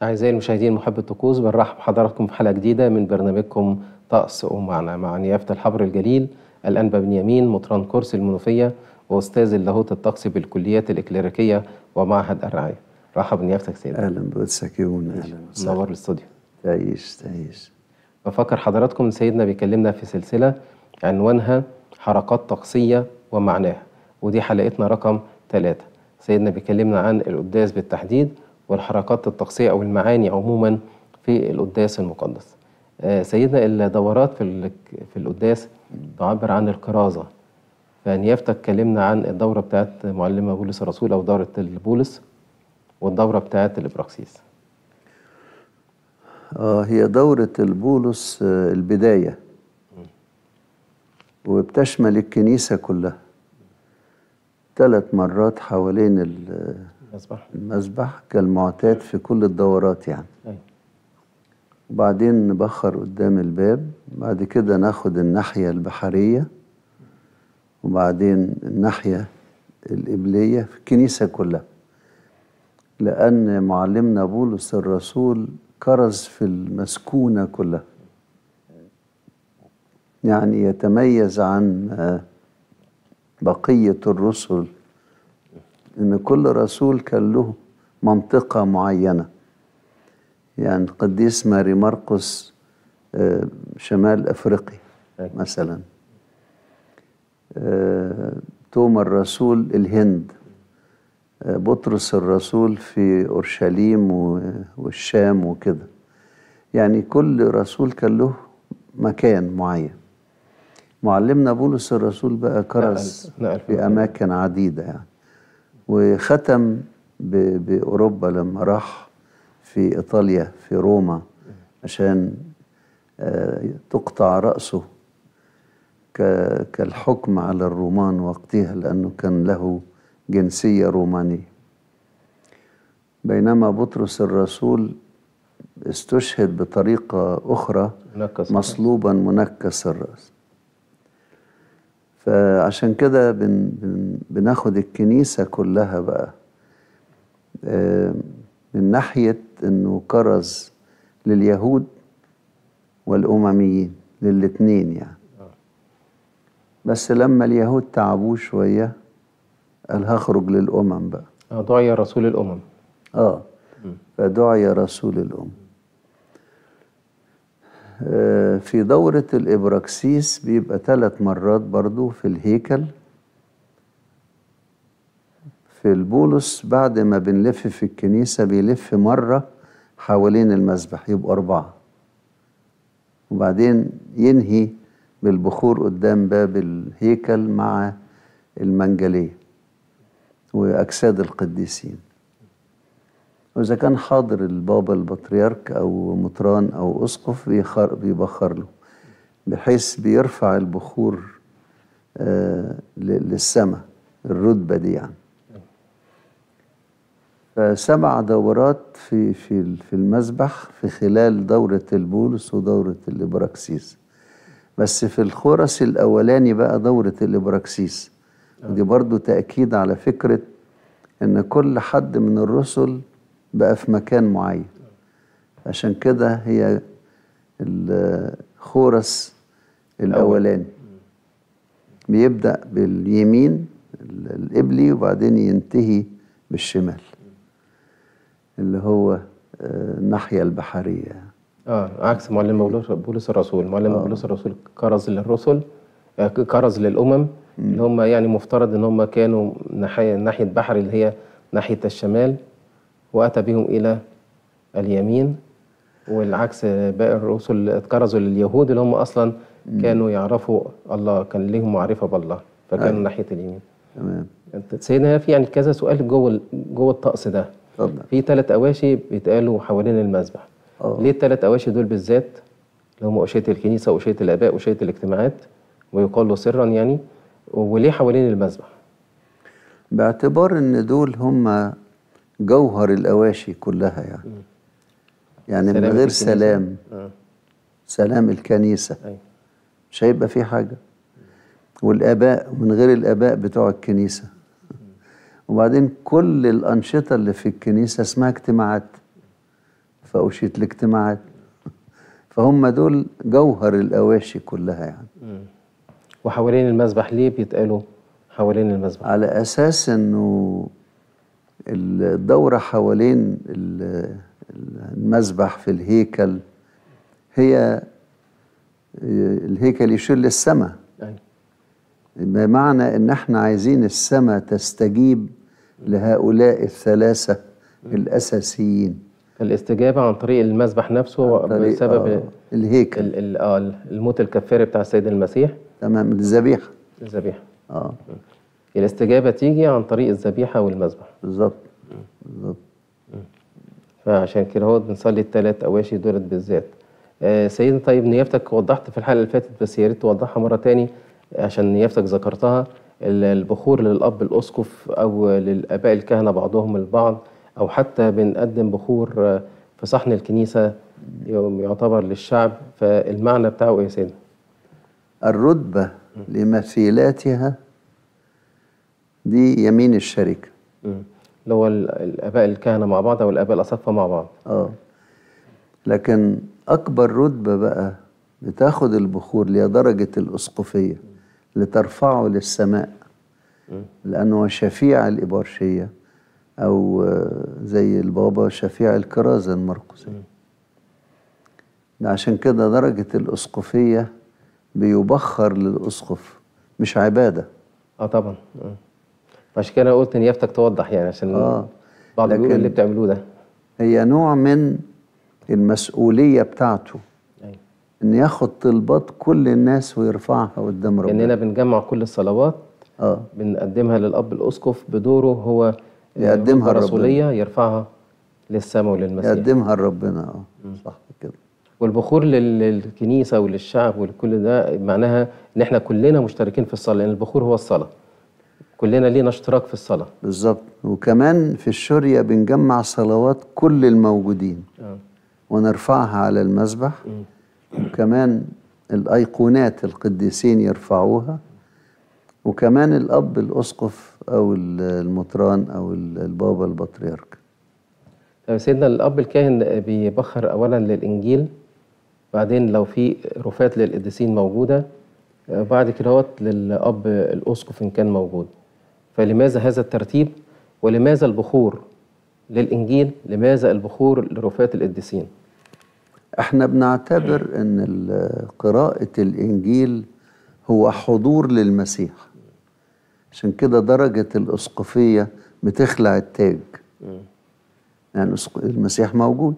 أعزائي المشاهدين محبي الطقوس، بنرحب بحضراتكم في حلقة جديدة من برنامجكم طقس ومعنى مع نيافة الحبر الجليل الأنبا بنيامين مطران كرسي المنوفية وأستاذ اللاهوت الطقسي بالكليات الإكليريكية ومعهد الرعاية. رحب بنيافتك سيدنا. أهلا بقدسك يون، أهلا وسهلا. منور الاستوديو. تعيش. بفكر حضراتكم إن سيدنا بيكلمنا في سلسلة عنوانها حركات طقسية ومعناها، ودي حلقتنا رقم 3. سيدنا بيكلمنا عن القداس بالتحديد والحركات الطقسية أو المعاني عموما في القداس المقدس. سيدنا الدورات في القداس تعبر عن الكرازة، فنيافتك كلمنا عن الدورة بتاعت معلمة بولس الرسول أو دورة البولس والدورة بتاعت الإبراكسيس. هي دورة البولس البداية، وبتشمل الكنيسة كلها 3 مرات حوالين المسبح كالمعتاد في كل الدورات يعني. وبعدين نبخر قدام الباب، بعد كده ناخد الناحية البحرية، وبعدين الناحية القبلية في الكنيسة كلها، لأن معلمنا بولس الرسول كرز في المسكونة كلها، يعني يتميز عن بقية الرسل إن كل رسول كان له منطقة معينة. يعني القديس ماري مرقس شمال أفريقيا مثلا، توما الرسول الهند، بطرس الرسول في أورشليم والشام وكده. يعني كل رسول كان له مكان معين. معلمنا بولس الرسول بقى كرز في أماكن عديدة يعني، وختم بأوروبا لما راح في إيطاليا في روما عشان تقطع رأسه كالحكم على الرومان وقتها، لأنه كان له جنسية رومانية. بينما بطرس الرسول استشهد بطريقة أخرى، مصلوبا منكس الرأس. فعشان كده بناخد الكنيسة كلها بقى من ناحية أنه كرز لليهود والأمميين، للاتنين يعني. بس لما اليهود تعبوا شوية قال هخرج للأمم بقى. دعي رسول الأمم. فدعي رسول الأمم. في دورة الإبراكسيس بيبقى 3 مرات برضو في الهيكل. في البولس بعد ما بنلف في الكنيسة بيلف مرة حوالين المسبح، يبقى 4. وبعدين ينهي بالبخور قدام باب الهيكل مع المنجلية وأجساد القديسين. وإذا كان حاضر البابا البطريرك أو مطران أو أسقف بيبخر له، بحيث بيرفع البخور للسماء، الرتبة دي يعني. ف7 دورات في المسبح في خلال دورة البولس ودورة الإبراكسيس. بس في الخورس الأولاني بقى دورة الإبراكسيس، ودي برضو تأكيد على فكرة إن كل حد من الرسل بقى في مكان معين. عشان كده هي الخورس الأولاني بيبدأ باليمين القبلي وبعدين ينتهي بالشمال اللي هو الناحية البحرية. عكس معلم بولس الرسول. معلم بولس الرسول كرز للرسل، كرز للأمم اللي هم يعني مفترض ان هم كانوا ناحية بحر اللي هي ناحية الشمال، وأتى بهم إلى اليمين. والعكس باقي الرسل اتكرزوا لليهود اللي هم أصلا كانوا يعرفوا الله، كان لهم معرفة بالله، فكانوا ناحية اليمين. تمام. سيدنا في يعني كذا سؤال جوه الطقس ده. في 3 أواشي بيتقالوا حوالين المسبح. ليه ال3 أواشي دول بالذات اللي هم أوشية الكنيسة وأوشية الآباء وأوشية الاجتماعات ويقال سرا يعني، وليه حوالين المسبح؟ باعتبار ان دول هم جوهر الأواشي كلها يعني من غير سلام سلام الكنيسة مش هيبقى في حاجة. والآباء من غير الآباء بتوع الكنيسة. وبعدين كل الأنشطة اللي في الكنيسة اسمها اجتماعات، فأوشية الاجتماعات. فهم دول جوهر الأواشي كلها يعني. وحوالين المذبح ليه بيتقالوا حوالين المذبح؟ على أساس إنه الدورة حوالين المذبح في الهيكل هي الهيكل يشير للسماء، أيوة. بمعنى إن احنا عايزين السماء تستجيب لهؤلاء الثلاثة الأساسيين. الاستجابة عن طريق المذبح نفسه بسبب الهيكل، الموت الكفاري بتاع السيد المسيح. تمام، الذبيحة. الذبيحة. الاستجابة تيجي عن طريق الذبيحة والمذبح. بالظبط. بالظبط. فعشان كده هو بنصلي الثلاث أواشي دولت بالذات. سيدنا، طيب نيافتك وضحت في الحلقة اللي فاتت، بس يا ريت توضحها مرة تاني عشان نيافتك ذكرتها، البخور للأب الأسقف أو للآباء الكهنة بعضهم البعض، أو حتى بنقدم بخور في صحن الكنيسة يعتبر للشعب، فالمعنى بتاعه إيه يا سيدنا؟ الرتبة لمثيلاتها دي يمين الشركة، اللي هو الآباء الكهنة مع بعض أو الآباء الأساقفة مع بعض. لكن أكبر رتبة بقى بتاخد البخور اللي هي درجة الأسقفية لترفعه للسماء، لأنه شفيع الإبرشية، أو زي البابا شفيع الكرازة المرقسية. عشان كده درجة الأسقفية بيبخر للأسقف، مش عبادة. طبعا. عشان كده قلت نيافتك توضح، يعني عشان بعض بيقولوا اللي بتعملوه ده هي نوع من المسؤولية بتاعته. أيوة. إن ياخد طلبات كل الناس ويرفعها قدام ربنا. إننا بنجمع كل الصلوات بنقدمها للأب الأسقف بدوره، هو يقدمها الرسولية، يرفعها للسماء وللمسيح، يقدمها لربنا. صح كده. والبخور للكنيسة وللشعب ولكل ده معناها إن إحنا كلنا مشتركين في الصلاة، لأن البخور هو الصلاة، كلنا لينا اشتراك في الصلاة. بالظبط. وكمان في الشرية بنجمع صلوات كل الموجودين ونرفعها على المذبح. وكمان الأيقونات القديسين يرفعوها، وكمان الأب الأسقف أو المطران أو البابا البطريرك. طيب سيدنا، الأب الكاهن بيبخر أولا للإنجيل، بعدين لو في رفات للقديسين موجودة، بعد كده للأب الأسقف إن كان موجود. فلماذا هذا الترتيب؟ ولماذا البخور للإنجيل؟ لماذا البخور لرفات القديسين؟ احنا بنعتبر ان قراءة الإنجيل هو حضور للمسيح، عشان كده درجة الأسقفية بتخلع التاج، يعني المسيح موجود.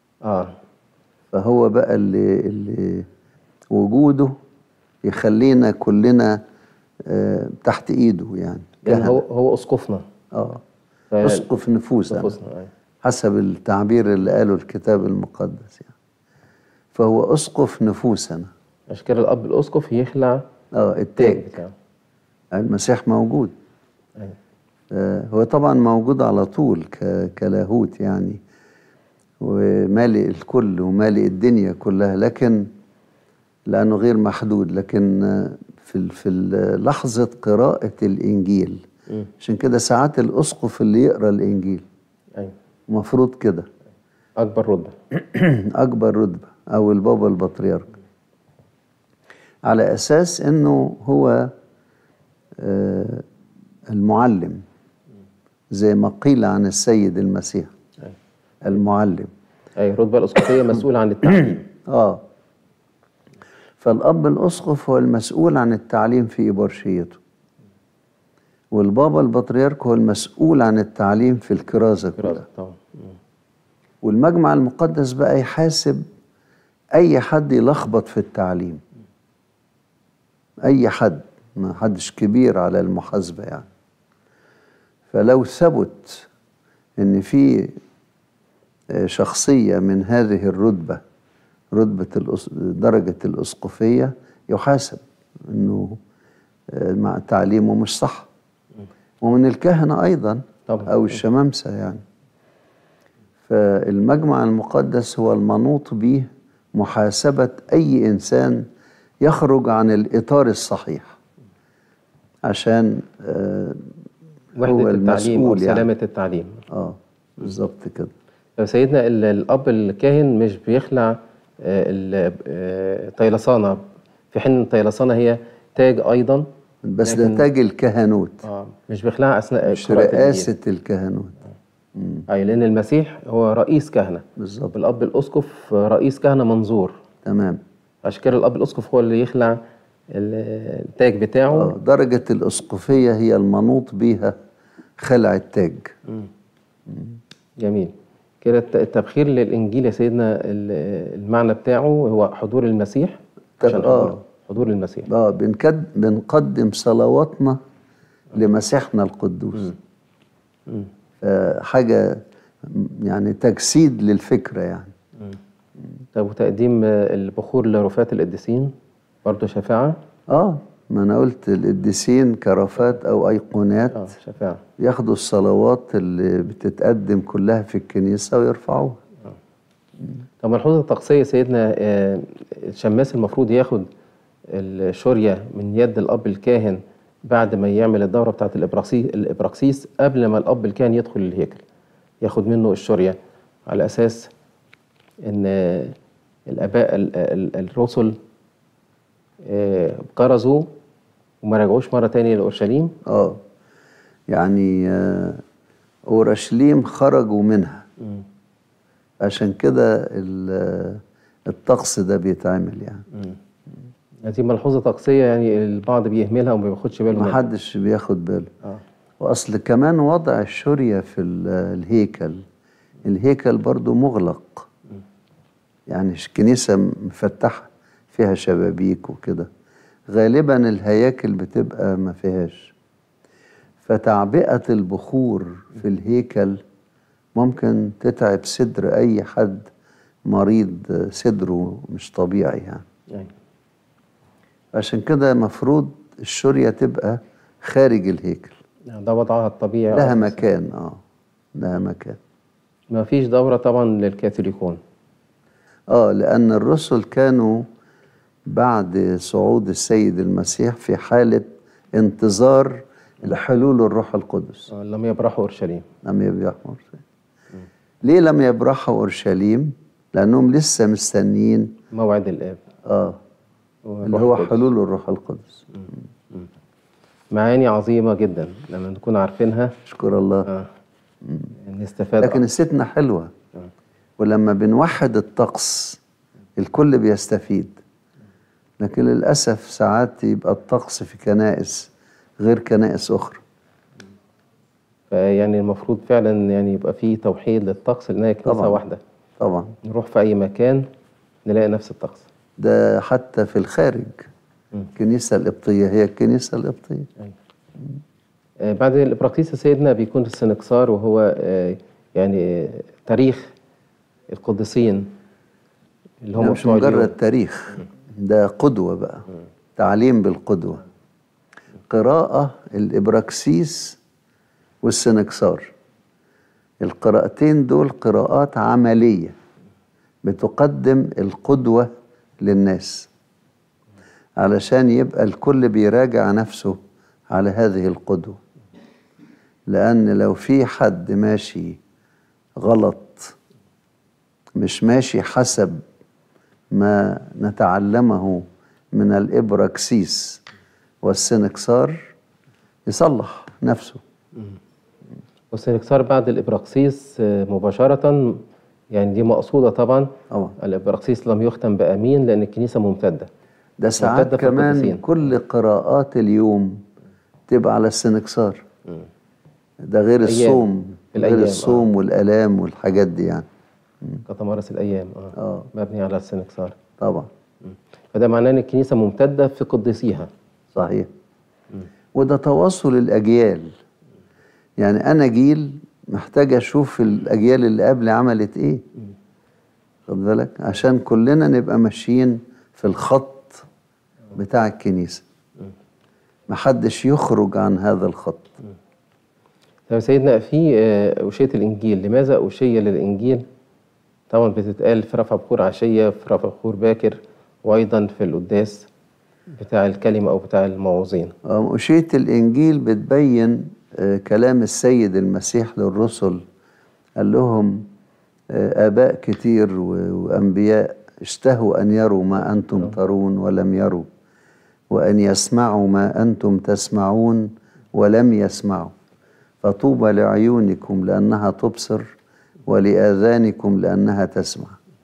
فهو بقى اللي وجوده يخلينا كلنا تحت ايده، يعني هو اسقفنا. اسقف نفوسنا حسب التعبير اللي قاله الكتاب المقدس، يعني فهو اسقف نفوسنا. عشان كده الاب الاسقف يخلع التاج بتاعه. المسيح موجود. هو طبعا موجود على طول كلاهوت يعني، ومالئ الكل ومالئ الدنيا كلها، لكن لأنه غير محدود. لكن في لحظة قراءة الإنجيل، عشان كده ساعات الأسقف اللي يقرأ الإنجيل مفروض كده أكبر رتبة أكبر رتبة، أو البابا البطريرك، على أساس أنه هو المعلم، زي ما قيل عن السيد المسيح المعلم. الرتبة الأسقفية مسؤول عن التعليم. فالأب الأسقف هو المسؤول عن التعليم في إبرشيته، والبابا البطريرك هو المسؤول عن التعليم في الكرازة كلها. والمجمع المقدس بقى يحاسب أي حد يلخبط في التعليم، أي حد، ما حدش كبير على المحاسبة يعني. فلو ثبت إن في شخصية من هذه الرتبة، رتبة درجة الأسقفية، يحاسب إنه مع تعليمه مش صح. ومن الكهنة أيضا أو الشمامسة يعني. فالمجمع المقدس هو المنوط به محاسبة أي إنسان يخرج عن الإطار الصحيح، عشان هو المسؤول يعني سلامة التعليم. بالظبط كده. طب سيدنا الأب الكاهن مش بيخلع الطيلسانة، في حين الطيلسانة هي تاج أيضا، بس ده لكن تاج الكهنوت مش بيخلعها أثناء مش قراءة الإنجيل. رئاسة الكهنوت. أي لأن المسيح هو رئيس كهنة، بالظبط. والأب الأسقف رئيس كهنة منظور، تمام. عشان كده الأب الأسقف هو اللي يخلع التاج بتاعه. درجة الأسقفية هي المنوط بيها خلع التاج. جميل. كده التبخير للإنجيل يا سيدنا المعنى بتاعه هو حضور المسيح، عشان حضور المسيح. بنقدم صلواتنا لمسيحنا القدوس. حاجة يعني تجسيد للفكرة يعني. طب وتقديم البخور لرفات القديسين برضه شفاعة؟ ما أنا قلت القديسين كرفات أو أيقونات شفاعة، ياخدوا الصلوات اللي بتتقدم كلها في الكنيسة ويرفعوها. طب ملحوظة طقسية سيدنا، الشماس المفروض ياخد الشورية من يد الأب الكاهن بعد ما يعمل الدورة بتاعة الإبراكسيس قبل ما الأب الكاهن يدخل الهيكل، ياخد منه الشورية على أساس إن الآباء الرسل كرزوا وما رجعوش مرة تانية لأورشليم. يعني أورشليم خرجوا منها، عشان كده الطقس ده بيتعمل يعني. دي ملحوظة طقسية يعني البعض بيهملها وما بياخدش باله منها. محدش بياخد باله. وأصل كمان وضع الشورية في الهيكل برضو مغلق، يعني الكنيسة مفتحة فيها شبابيك وكده، غالبا الهياكل بتبقى ما فيهاش، فتعبئة البخور في الهيكل ممكن تتعب صدر أي حد مريض صدره مش طبيعي يعني. عشان كده مفروض الشورية تبقى خارج الهيكل. ده وضعها الطبيعي. لها مكان. لها مكان. ما فيش دورة طبعا للكاثوليكون. لأن الرسل كانوا بعد صعود السيد المسيح في حالة انتظار لحلول الروح القدس. لم يبرحوا أورشليم. ليه لم يبرحوا أورشليم؟ لأنهم لسه مستنيين موعد الآب. اللي هو حلول الروح القدس. معاني عظيمة جدا لما نكون عارفينها. أشكر الله. نستفاد. لكن نسيتنا حلوة. ولما بنوحد الطقس الكل بيستفيد، لكن للأسف ساعات يبقى الطقس في كنائس غير كنائس أخرى. فيعني المفروض فعلا يعني يبقى فيه توحيد للطقس، لأنها كنيسة واحدة. طبعا. نروح في أي مكان نلاقي نفس الطقس. ده حتى في الخارج. الكنيسة القبطية هي الكنيسة القبطية. بعد الإبراكسيس سيدنا بيكون السنكسار، وهو يعني تاريخ القديسين اللي هم مش مجرد تاريخ، ده قدوة بقى. تعليم بالقدوة. قراءة الإبراكسيس والسنكسار، القراءتين دول قراءات عملية بتقدم القدوة للناس، علشان يبقى الكل بيراجع نفسه على هذه القدوة. لأن لو في حد ماشي غلط، مش ماشي حسب ما نتعلمه من الإبراكسيس والسنكسار، يصلح نفسه. والسنكسار بعد الإبراكسيس مباشرة، يعني دي مقصودة طبعا. الإبراكسيس لم يختم بأمين لأن الكنيسة ممتدة. ده ساعات كمان كل قراءات اليوم تبقى على السنكسار. ده غير الصوم، غير الصوم والآلام والحاجات دي يعني. كتمارس الأيام مبني على السنكسار طبعا. فده معناه أن الكنيسة ممتدة في قديسيها. صحيح. وده تواصل الأجيال، يعني أنا جيل محتاج أشوف الأجيال اللي قبلي عملت إيه. خد بالك، عشان كلنا نبقى ماشيين في الخط بتاع الكنيسة، محدش يخرج عن هذا الخط. طيب سيدنا، في أوشية الإنجيل، لماذا أوشية للإنجيل؟ طبعا بتتقال في رفع بخور عشية، في رفع بخور باكر، وأيضا في القداس بتاع الكلمة أو بتاع الموعظين. أوشية الإنجيل بتبين كلام السيد المسيح للرسل، قال لهم آباء كتير وأنبياء اشتهوا أن يروا ما أنتم ترون ولم يروا، وأن يسمعوا ما أنتم تسمعون ولم يسمعوا. فطوبى لعيونكم لأنها تبصر ولآذانكم لأنها تسمع.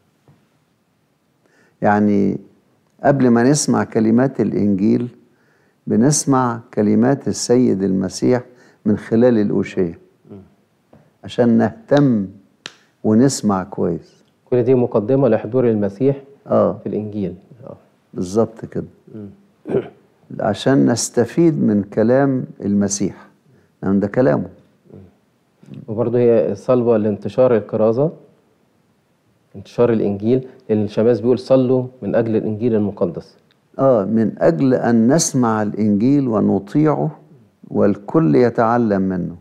يعني قبل ما نسمع كلمات الإنجيل بنسمع كلمات السيد المسيح من خلال الأوشية عشان نهتم ونسمع كويس. كل دي مقدمة لحضور المسيح في الإنجيل. بالظبط كده. عشان نستفيد من كلام المسيح، لأن ده كلامه. وبرضه هي صلوة لانتشار الكرازة، انتشار الإنجيل، لأن الشماس بيقول صلوا من أجل الإنجيل المقدس. من أجل أن نسمع الإنجيل ونطيعه والكل يتعلم منه.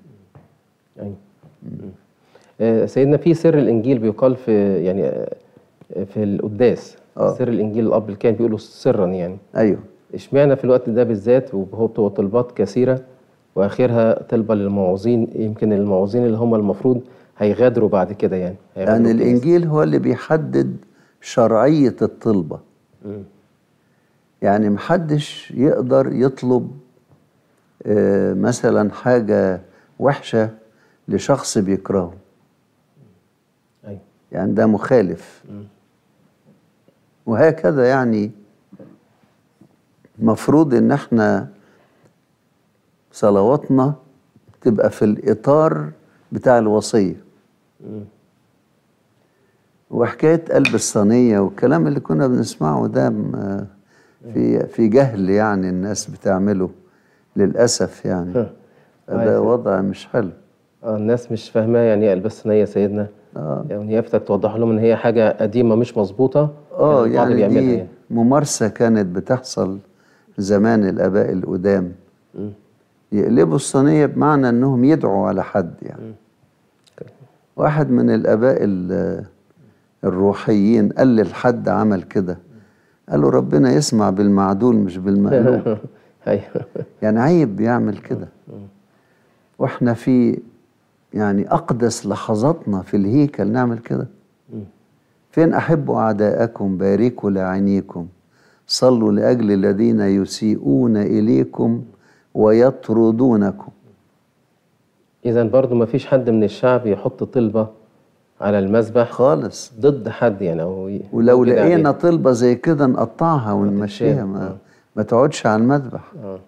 أيوة. سيدنا في سر الإنجيل بيقال في يعني في القداس. سر الإنجيل الأب اللي كان بيقوله سرا يعني. أيوه. اشمعنى في الوقت ده بالذات وهو بتبقى طلبات كثيرة وآخرها طلبة للموعظين، يمكن الموعظين اللي هم المفروض هيغادروا بعد كده يعني. يعني الإنجيل هو اللي بيحدد شرعية الطلبة. يعني محدش يقدر يطلب مثلا حاجة وحشة لشخص بيكرهه. أيوة. يعني ده مخالف. وهكذا يعني مفروض ان احنا صلواتنا تبقى في الإطار بتاع الوصية. وحكاية قلب الصينية والكلام اللي كنا بنسمعه ده في جهل يعني الناس بتعمله للأسف يعني. ده وضع مش حلو. الناس مش فاهمة يعني ايه قلب الصينية يا سيدنا. يعني يفتك توضح لهم ان هي حاجة قديمة مش مظبوطة. يعني دي يعني ممارسة كانت بتحصل زمان الآباء القدام. يقلبوا الصينية بمعنى انهم يدعوا على حد يعني. واحد من الآباء الروحيين قال للحد عمل كده، قال له ربنا يسمع بالمعدول مش بالمقلوب. يعني عيب يعمل كده. واحنا في يعني أقدس لحظاتنا في الهيكل نعمل كده. فين أحبوا أعداءكم باركوا لعينيكم صلوا لأجل الذين يسيئون إليكم ويطردونكم. إذا برضو ما فيش حد من الشعب يحط طلبة على المذبح خالص ضد حد يعني ولو لقينا طلبة زي كده نقطعها ونمشيها، ما تقعدش على المذبح.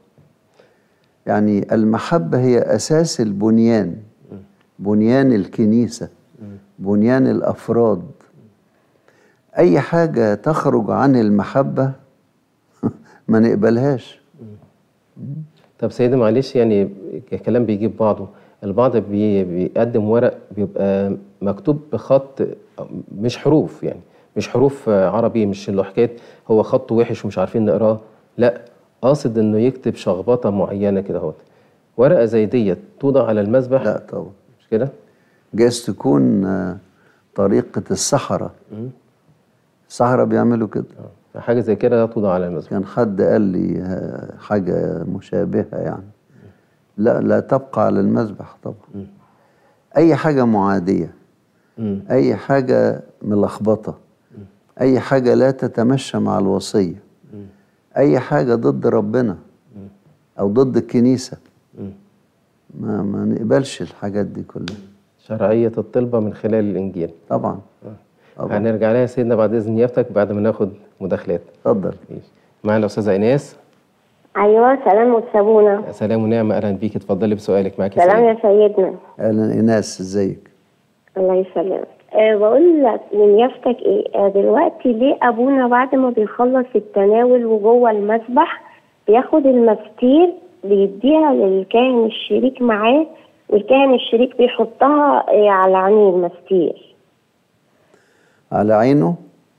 يعني المحبة هي أساس البنيان، بنيان الكنيسة، بنيان الأفراد. أي حاجة تخرج عن المحبة ما نقبلهاش. طب سيدي معلش يعني الكلام بيجيب بعضه. البعض بيقدم ورق بيبقى مكتوب بخط مش حروف، يعني مش حروف عربي، مش اللي حكاية هو خطه وحش ومش عارفين نقراه، لا قاصد انه يكتب شخبطة معينة كده اهوت. ورقة زي ديت توضع على المذبح؟ لا طبعا. مش كده؟ جايز تكون طريقة السحرة. السحرة بيعملوا كده. حاجة زي كده توضع على المذبح. كان حد قال لي حاجة مشابهة يعني. لا تبقى على المذبح طبعا. أي حاجة معادية، أي حاجة ملخبطة، أي حاجة لا تتمشى مع الوصية، أي حاجة ضد ربنا أو ضد الكنيسة، ما نقبلش الحاجات دي كلها. شرعية الطلبة من خلال الإنجيل. طبعا. هنرجع لها يا سيدنا بعد إذن نيافتك بعد ما ناخد مداخلات. اتفضل. معنا الأستاذة إيناس. ايوه سلام وتسابونا. سلام ونعمة، اهلا بيك، اتفضلي بسؤالك. معاكي سلام يا سيدنا. اهلا ايناس، ازيك؟ الله يسلمك. بقول لك من يفتك ايه دلوقتي ليه ابونا بعد ما بيخلص التناول وجوه المسبح بياخد المستير بيديها للكاهن الشريك معاه، والكاهن الشريك بيحطها على عين المستير؟ على عينه؟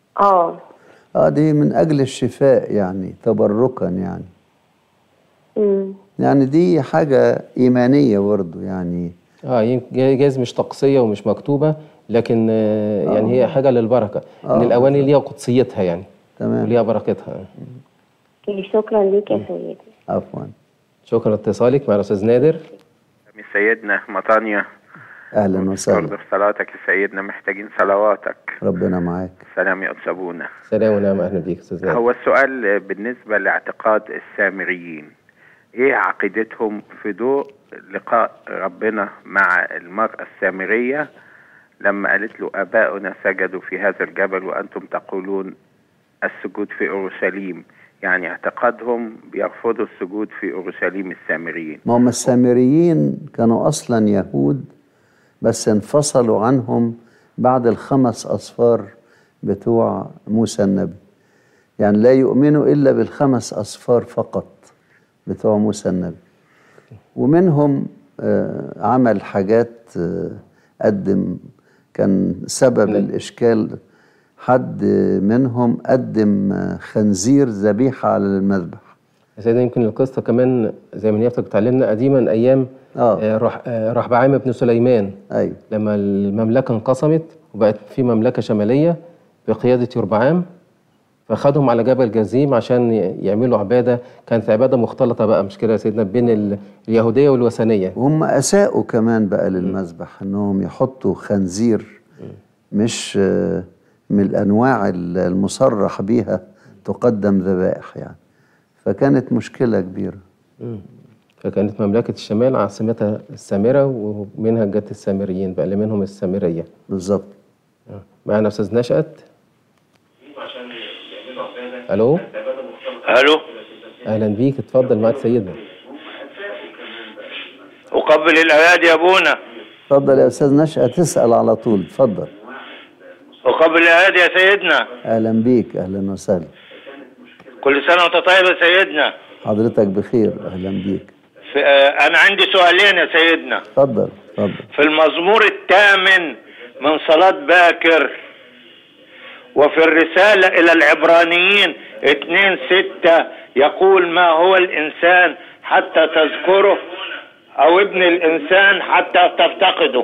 دي من اجل الشفاء يعني، تبركا يعني. يعني دي حاجة إيمانية برضه يعني. جايز مش طقسية ومش مكتوبة، لكن يعني هي حاجة للبركة. إن الأواني ليها قدسيتها يعني. تمام. وليها بركتها. شكرا ليك يا سيدي. عفوا. شكرا لاتصالك مع الأستاذ نادر. سيدنا مطانيا أهلا وسهلا. برضه في صلاتك يا سيدنا محتاجين صلواتك. ربنا معاك. سلام يا قدس أبونا. سلام ونعم، أهلا بيك أستاذ نادر. هو السؤال بالنسبة لاعتقاد السامريين، إيه عقيدتهم في ضوء لقاء ربنا مع المرأة السامرية لما قالت له آباؤنا سجدوا في هذا الجبل وأنتم تقولون السجود في أورشليم؟ يعني اعتقادهم بيرفضوا السجود في أورشليم السامريين. ما هم السامريين كانوا أصلا يهود، بس انفصلوا عنهم بعد ال5 أصفار بتوع موسى النبي. يعني لا يؤمنوا إلا بال5 أصفار فقط بتوع موسى النبي. ومنهم عمل حاجات كان سبب الإشكال. حد منهم قدم خنزير ذبيحة على المذبح. يا سيدنا يمكن القصة كمان زي ما نيافتك بتعلمنا قديما أيام رحبعام بن سليمان. أيوة. لما المملكة انقسمت وبقت في مملكة شمالية بقيادة يربعام، فخدهم على جبل جزيم عشان يعملوا عبادة، كانت عبادة مختلطة بقى، مش كده يا سيدنا، بين اليهودية والوثنية. وهم أساءوا كمان بقى للمذبح، أنهم يحطوا خنزير مش من الأنواع المصرح بيها تقدم ذبائح يعني. فكانت مشكلة كبيرة. فكانت مملكة الشمال عاصمتها السامرة، ومنها جت السامريين بقى اللي منهم السامرية. بالظبط. معنا أستاذ نشأت. ألو. ألو. أهلا بيك، اتفضل معاك سيدنا. أقبل الأيادي يا أبونا. اتفضل يا أستاذ نشأت، تسأل على طول، اتفضل. أقبل الأيادي يا سيدنا. أهلا بيك، أهلا وسهلا. كل سنة وأنت طيب يا سيدنا. حضرتك بخير، أهلا بيك. أنا عندي سؤالين يا سيدنا. اتفضل اتفضل. في المزمور 8 من صلاة باكر، وفي الرسالة إلى العبرانيين 2:6 يقول ما هو الإنسان حتى تذكره، أو ابن الإنسان حتى تفتقده.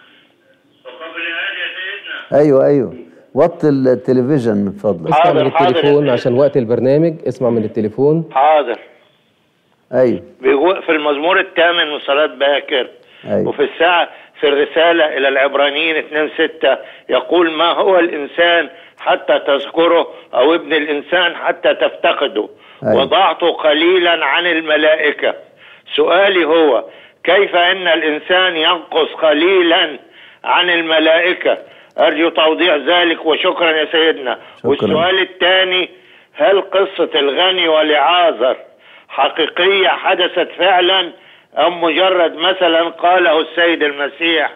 أيوة وطي التلفزيون من فضلك. اسمع من التليفون عشان وقت البرنامج، اسمع من التليفون. حاضر. أيوة. في المزمور 8 من صلاة باكر. أيوة. وفي في الرسالة إلى العبرانيين 2:6 يقول ما هو الإنسان حتى تذكره، أو ابن الإنسان حتى تفتقده. أيوة. وضعته قليلا عن الملائكة. سؤالي هو كيف أن الإنسان ينقص قليلا عن الملائكة؟ أرجو توضيح ذلك وشكرا يا سيدنا. شكرا. والسؤال الثاني، هل قصة الغني ولعازر حقيقية حدثت فعلا، أم مجرد مثلا قاله السيد المسيح؟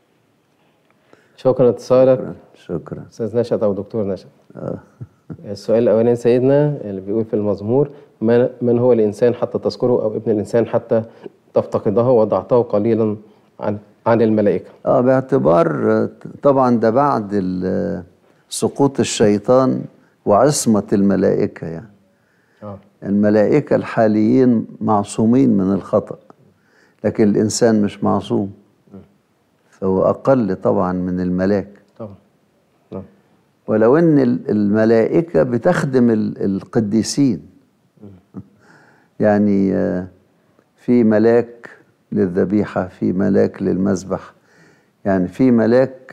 شكرا اتصالك. شكرا. أستاذ نشأت أو دكتور نشأت. السؤال الأولاني سيدنا اللي بيقول في المزمور من هو الإنسان حتى تذكره، أو ابن الإنسان حتى تفتقده، وضعته قليلا عن الملائكة. باعتبار طبعا ده بعد سقوط الشيطان وعصمة الملائكة يعني. الملائكة الحاليين معصومين من الخطأ، لكن الإنسان مش معصوم، فهو أقل طبعا من الملاك طبعا. ولو أن الملائكة بتخدم القديسين. يعني في ملاك للذبيحة، في ملاك للمذبح، يعني في ملاك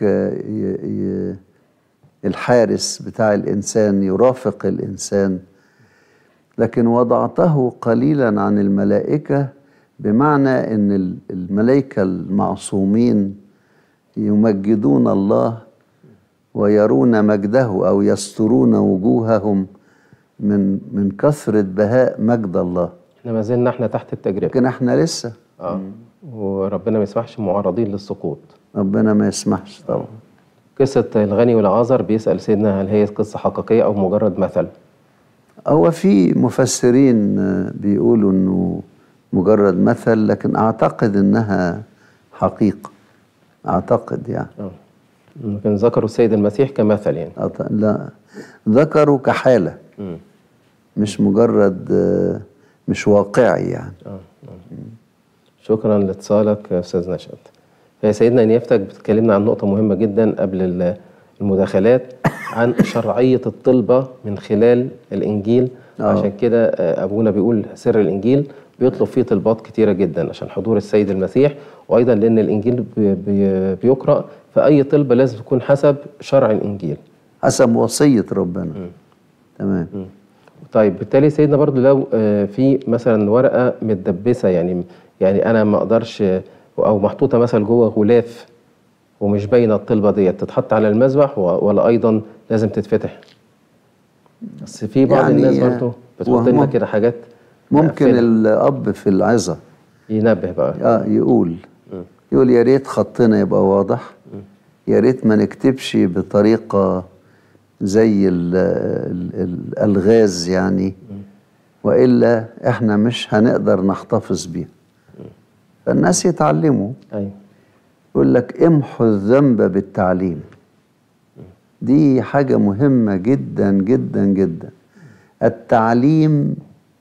الحارس بتاع الإنسان يرافق الإنسان. لكن وضعته قليلا عن الملائكة بمعنى أن الملائكة المعصومين يمجدون الله ويرون مجده، أو يسترون وجوههم من كثرة بهاء مجد الله. احنا ما زلنا تحت التجربة، لكن احنا لسه وربنا ما يسمحش معرضين للسقوط. ربنا ما يسمحش طبعا. قصة الغني والعازر بيسأل سيدنا هل هي قصة حقيقية أو مجرد مثل؟ هو في مفسرين بيقولوا انه مجرد مثل، لكن اعتقد انها حقيقة، اعتقد يعني. لكن ذكروا السيد المسيح كمثل يعني. لا، ذكروا كحالة، مش مجرد، مش واقعي يعني. شكرا لاتصالك يا أستاذ نشأت. يا سيدنا نيافتك بتكلمنا عن نقطة مهمة جدا قبل المداخلات، عن شرعية الطلبة من خلال الإنجيل. عشان كده أبونا بيقول سر الإنجيل بيطلب فيه طلبات كتيرة جدا عشان حضور السيد المسيح، وأيضا لأن الإنجيل بيقرأ، فأي طلبة لازم تكون حسب شرع الإنجيل، حسب وصية ربنا. تمام. طيب بالتالي سيدنا برضو لو في مثلا ورقة متدبسة، يعني أنا ما أقدرش، أو محطوطة مثلا جوه غلاف ومش باينة الطلبة ديت، تتحط على المذبح ولا أيضا لازم تتفتح؟ بس في بعض يعني الناس برضو بتحط لنا كده حاجات ممكن مقفلة. الأب في العظة ينبه بقى، يقول يا ريت خطنا يبقى واضح، يا ريت ما نكتبش بطريقة زي الألغاز يعني، وإلا إحنا مش هنقدر نحتفظ بيها. فالناس يتعلموا. أيوة. يقول لك امحوا الذنب بالتعليم. دي حاجة مهمة جدا جدا جدا. التعليم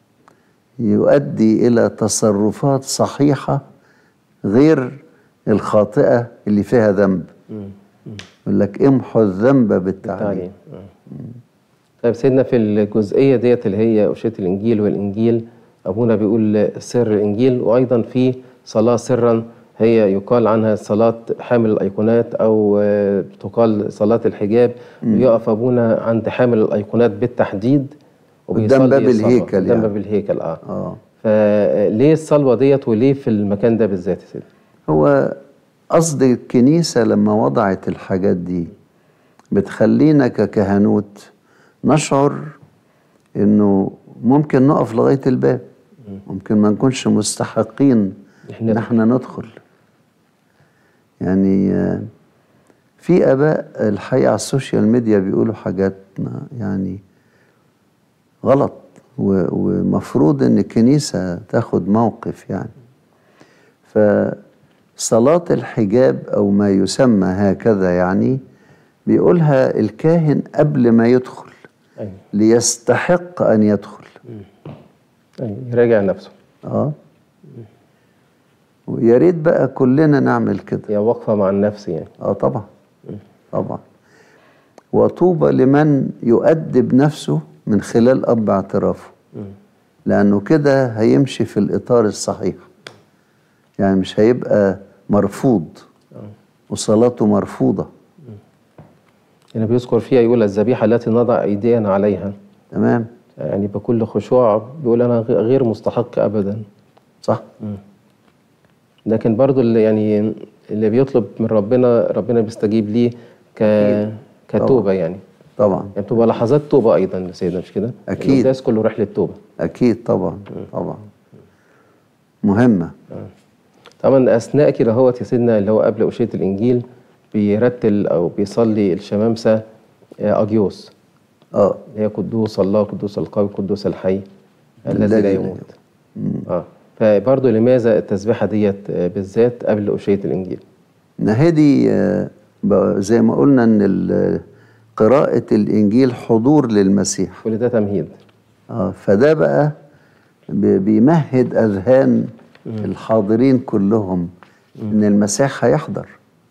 يؤدي إلى تصرفات صحيحة غير الخاطئة اللي فيها ذنب. يقول لك امحوا الذنب بالتعليم. طيب سيدنا في الجزئية ديت اللي هي أشية الإنجيل والإنجيل، أبونا بيقول سر الإنجيل، وأيضا في صلاة سرا هي يقال عنها صلاة حامل الأيقونات، أو تقال صلاة الحجاب. ويقف أبونا عند حامل الأيقونات بالتحديد قدام باب الهيكل، قدام باب الهيكل. فليه الصلوة ديت وليه في المكان ده بالذات يا سيدي؟ هو قصد الكنيسة لما وضعت الحاجات دي بتخلينا ككهنوت نشعر إنه ممكن نقف لغاية الباب، ممكن ما نكونش مستحقين إن احنا ندخل. يعني في آباء الحقيقة على السوشيال ميديا بيقولوا حاجات يعني غلط، ومفروض إن الكنيسة تاخد موقف يعني. فصلاة الحجاب أو ما يسمى هكذا يعني بيقولها الكاهن قبل ما يدخل. أيوة. ليستحق أن يدخل. أيوة. يراجع نفسه. ويا ريت بقى كلنا نعمل كده. يا وقفة مع النفس يعني. طبعا. طبعا. وطوبى لمن يؤدب نفسه من خلال أب اعترافه، لأنه كده هيمشي في الإطار الصحيح، يعني مش هيبقى مرفوض وصلاته مرفوضة. يعني بيذكر فيها يقول الذبيحة التي نضع أيدينا عليها. تمام. يعني بكل خشوع بيقول أنا غير مستحق أبدا. صح. لكن برضو اللي بيطلب من ربنا بيستجيب ليه كتوبة طبعا. يعني بتبقى لحظات توبة أيضا يا سيدنا، مش كده؟ أكيد. الناس كله رحلة توبة. أكيد طبعا. طبعا مهمة. طبعا أثناء كده هو يا سيدنا اللي هو قبل أشية الإنجيل بيرتل أو بيصلي الشمامسة أجيوس. هي قدوس الله، قدوس القوي، قدوس الحي الذي لا يموت. فبرضه لماذا التسبيحة ديت بالذات قبل أشية الإنجيل؟ هذه زي ما قلنا إن قراءة الإنجيل حضور للمسيح، كل ده تمهيد. فده بقى بيمهد أذهان الحاضرين كلهم إن المسيح هيحضر.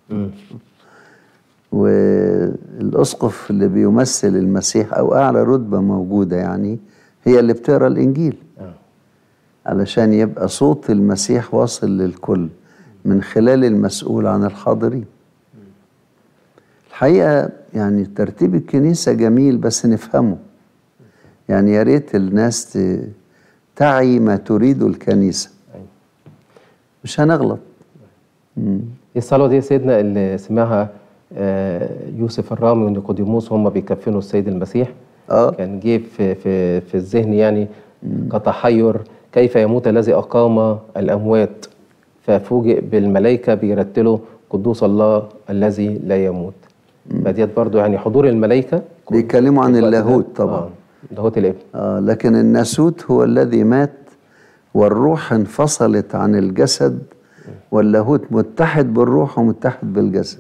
والأسقف اللي بيمثل المسيح أو أعلى رتبة موجودة يعني هي اللي بتقرأ الإنجيل علشان يبقى صوت المسيح واصل للكل من خلال المسؤول عن الحاضرين. الحقيقة يعني ترتيب الكنيسة جميل بس نفهمه، يعني يا ريت الناس تعي ما تريد الكنيسة، مش هنغلط. الصلاة دي سيدنا اللي سمعها يوسف الرامي ونيقوديموس وهم بيكفنوا السيد المسيح. كان جه في الذهن يعني كتحير، كيف يموت الذي أقام الأموات؟ ففوجئ بالملائكة بيرتلوا قدوس الله الذي لا يموت. فديت برضو يعني حضور الملائكة بيتكلموا عن اللاهوت طبعا. لاهوت الابن. لكن الناسوت هو الذي مات والروح انفصلت عن الجسد، واللاهوت متحد بالروح ومتحد بالجسد.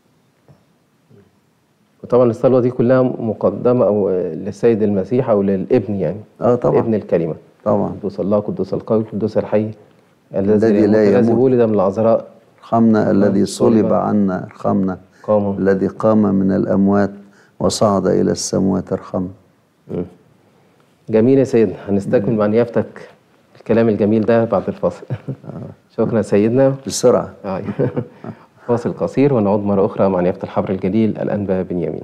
وطبعا الصلوة دي كلها مقدمة أو للسيد المسيح أو للابن يعني. طبعا. ابن الكلمة. طبعا. قدوس الله، قدوس القوي، قدوس الحي الذي لا يموت، الذي ولد من العذراء. ارحمنا. الذي صلب عنا ارحمنا. الذي قام من الأموات وصعد إلى السماوات ارحمنا. جميل يا سيدنا. هنستكمل مع نيافتك الكلام الجميل ده بعد الفاصل. شكرا سيدنا. بسرعة. فاصل قصير ونعود مرة أخرى مع نيافة الحبر الجليل الأنبا بنيامين.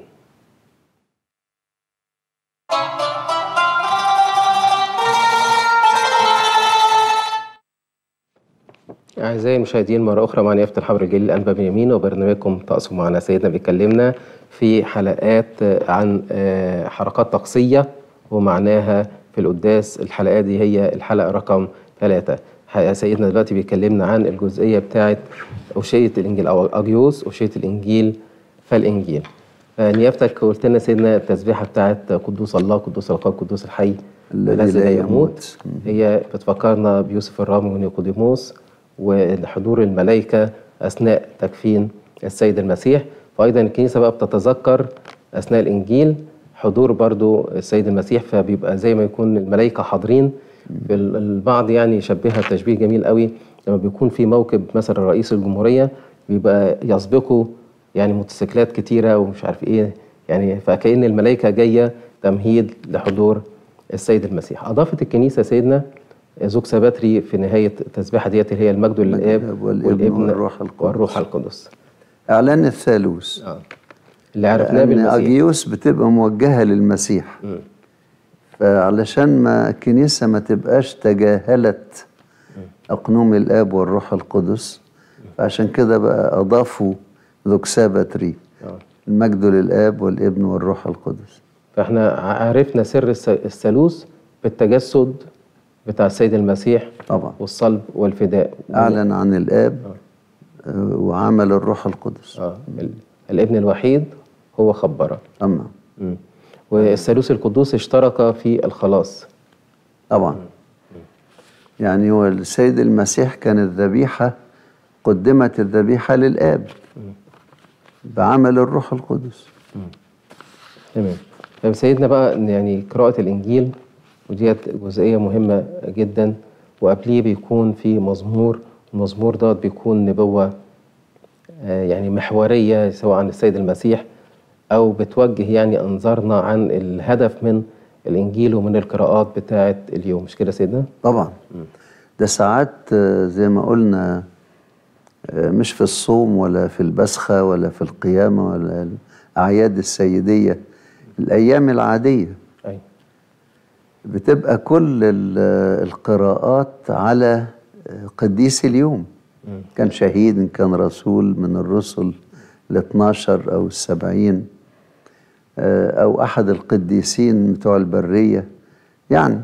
أعزائي المشاهدين، مرة أخرى مع نيافة الحبر الجليل الأنبا بنيامين وبرنامجكم طقس معنا. سيدنا بيكلمنا في حلقات عن حركات طقسية ومعناها في القداس. الحلقات دي هي الحلقة رقم 3. سيدنا دلوقتي بيكلمنا عن الجزئية بتاعت أوشية الإنجيل أو أجيوس أوشية الإنجيل فالإنجيل. نيافتك قلت لنا سيدنا التسبيحة بتاعت قدوس الله قدوس القادر قدوس الحي الذي لا يموت، هي بتفكرنا بيوسف الرامي ونيقوديموس وحضور الملائكة أثناء تكفين السيد المسيح. فأيضا الكنيسة بقى بتتذكر أثناء الإنجيل حضور برضو السيد المسيح، فبيبقى زي ما يكون الملائكة حاضرين. البعض يعني يشبهها تشبيه جميل قوي لما بيكون في موكب مثلا رئيس الجمهورية بيبقى يسبقوا يعني موتوسيكلات كتيرة ومش عارف ايه، يعني فكأن الملائكة جاية تمهيد لحضور السيد المسيح. أضافت الكنيسة سيدنا زوج سباتري في نهاية التسبيحة ديت اللي هي المجد للآب والابن والروح القدس. إعلان الثالوث اللي عرفناه بالمسيح. أجيوس بتبقى موجهة للمسيح. فعلشان ما الكنيسة ما تبقاش تجاهلت أقنوم الآب والروح القدس، فعشان كده بقى أضافوا زوج سباتري المجد للآب والابن والروح القدس. فاحنا عرفنا سر الثالوث بالتجسد بتاع السيد المسيح طبعا والصلب والفداء. أعلن عن الآب وعمل الروح القدس. الابن الوحيد هو خبره. أما والثالوث القدوس اشترك في الخلاص. طبعا يعني هو السيد المسيح كان الذبيحة، قدمت الذبيحة للآب بعمل الروح القدس. تمام. طيب سيدنا بقى يعني قراءة الإنجيل وديت جزئية مهمة جدا، وقبليه بيكون في مزمور، المزمور ده بيكون نبوة يعني محورية سواء عن السيد المسيح أو بتوجه يعني أنظارنا عن الهدف من الإنجيل ومن القراءات بتاعة اليوم، مش كده سيدنا؟ طبعا. ده ساعات زي ما قلنا مش في الصوم ولا في البسخة ولا في القيامة ولا الأعياد السيدية، الأيام العادية بتبقى كل القراءات على قديس اليوم، كان شهيد إن كان رسول من الرسل 12 أو 70 أو أحد القديسين بتوع البرية، يعني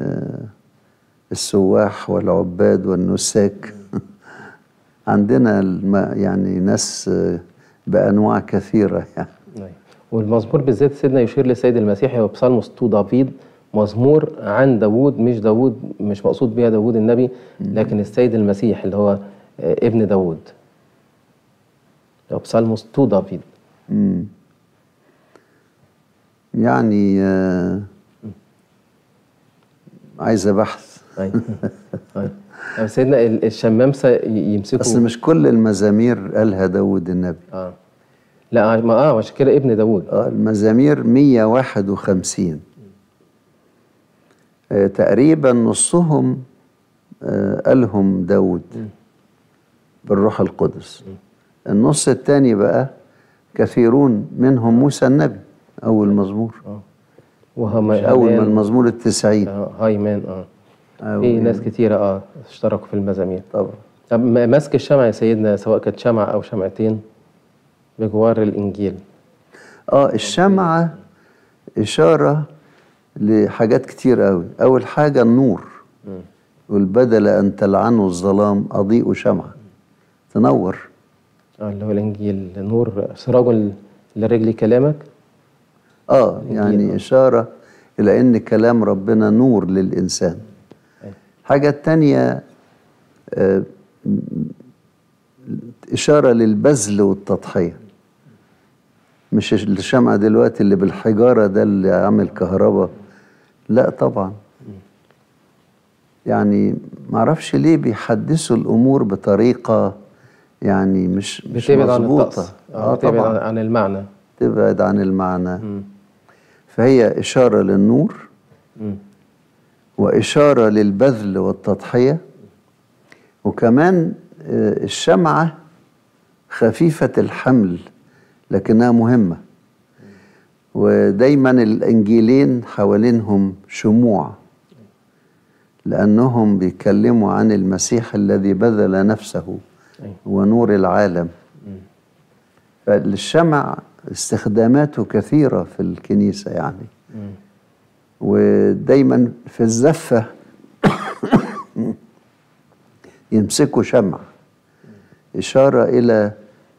السواح والعباد والنساك. عندنا يعني ناس بأنواع كثيرة يعني. والمزمور بالذات سيدنا يشير للسيد المسيح، هو بصالموس دافيد، مزمور عن داوود، مش مقصود بها داوود النبي، لكن السيد المسيح اللي هو ابن داوود، هو بصالموس دافيد. يعني عايزة بحث. سيدنا الشمامسة يمسكوا، أصل مش كل المزامير قالها داوود النبي. لا ما عشان كده ابن داوود. المزامير 151 تقريبا نصهم قالهم داوود بالروح القدس. النص الثاني بقى كثيرون منهم موسى النبي أول مزمور، مش أول من المزمور 90 هايمان. في ناس كتيرة اشتركوا في المزامير طبعا. طب مسك الشمع يا سيدنا سواء كانت شمعة أو شمعتين بجوار الإنجيل. الشمعة إشارة لحاجات كتير قوي. أول حاجة النور، والبدل أن تلعنوا الظلام أضيء شمعة تنور. اللي هو الإنجيل نور سراج لرجل كلامك. يعني إشارة إلى أن كلام ربنا نور للإنسان. حاجة التانية إشارة للبذل والتضحية. مش الشمعة دلوقتي اللي بالحجارة ده اللي عامل كهرباء، لا طبعا. يعني معرفش ليه بيحدثوا الأمور بطريقة يعني مش مظبوطة. بتبعد عن المعنى. تبعد عن المعنى. فهي إشارة للنور وإشارة للبذل والتضحية. وكمان الشمعة خفيفة الحمل لكنها مهمة، ودايما الإنجيلين حوالينهم شموع لأنهم بيتكلموا عن المسيح الذي بذل نفسه ونور العالم. فالشمع استخداماته كثيرة في الكنيسة يعني. ودايما في الزفة يمسكوا شمع، إشارة إلى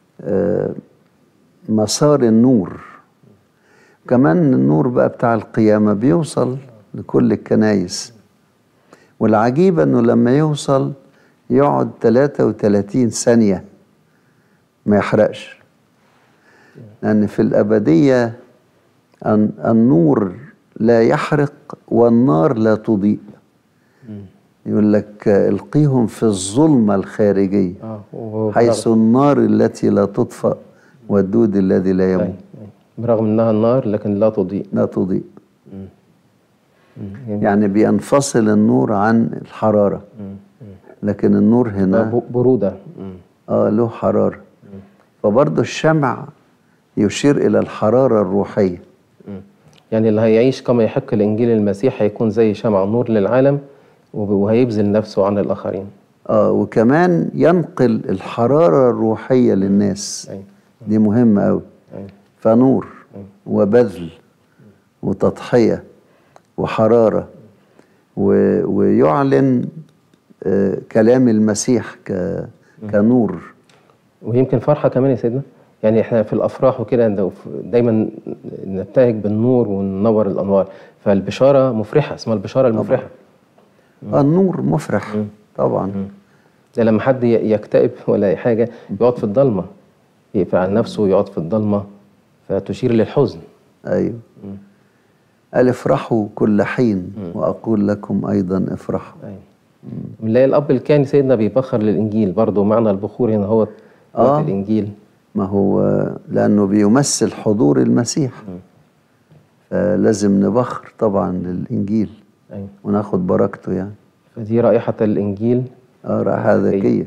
مسار النور. كمان النور بقى بتاع القيامة بيوصل لكل الكنايس، والعجيب أنه لما يوصل يقعد 33 ثانية ما يحرقش، لأن في الأبدية النور لا يحرق والنار لا تضيء. يقول لك القيهم في الظلمة الخارجية حيث النار التي لا تطفأ والدود الذي لا يموت. برغم انها النار لكن لا تضيء. لا تضيء. يعني بينفصل النور عن الحرارة، لكن النور هنا برودة. له حرارة. فبرضه الشمع يشير إلى الحرارة الروحية. يعني اللي هيعيش كما يحق الإنجيل المسيح هيكون زي شمع نور للعالم وهيبذل نفسه عن الآخرين. وكمان ينقل الحرارة الروحية للناس. دي مهمة أوي. فنور وبذل وتضحية وحرارة ويعلن كلام المسيح كنور. ويمكن فرحة كمان يا سيدنا، يعني احنا في الأفراح وكده دايما نبتهج بالنور وننور الأنوار، فالبشارة مفرحة، اسمها البشارة المفرحة. النور مفرح طبعا. ده لما حد يكتئب ولا أي حاجة يقعد في الضلمة، يقفل على نفسه ويقعد في الضلمة، فتشير للحزن. أيوه. قال افرحوا كل حين وأقول لكم أيضا افرحوا. أيوه. بنلاقي الأب الكاهن سيدنا بيبخر للإنجيل برضه، معنى البخور هنا هو الإنجيل. ما هو لأنه بيمثل حضور المسيح، فلازم نبخر طبعا للإنجيل. أيوه. وناخد بركته يعني. فدي رائحة الإنجيل. رائحة ذكية.